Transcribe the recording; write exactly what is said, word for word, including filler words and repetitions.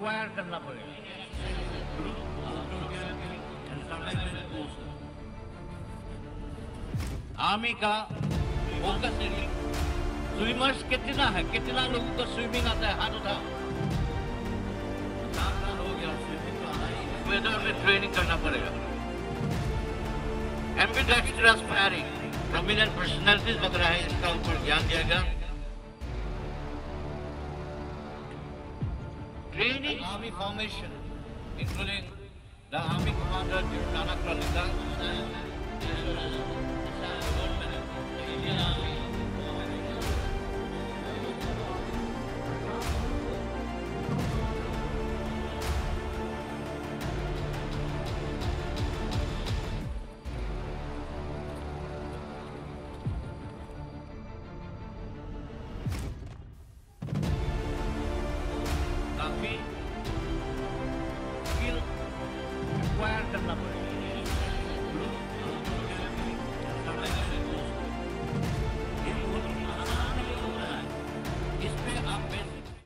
Acquire करना पड़ेगा। Army का फोकस एरिया स्विमर्स कितना है, कितना लोगों को स्विमिंग आता है, हाथ उठाओ। सात साल हो गया स्विमिंग तो आना ही है, वेदर में ट्रेनिंग करना पड़ेगा। एम्बिडेक्स्ट्रस फायरिंग, प्रोमिनेंट पर्सनैलिटीज वगैरह है, इसका ऊपर ध्यान दिया गया। Training army formation including the army commander Nanak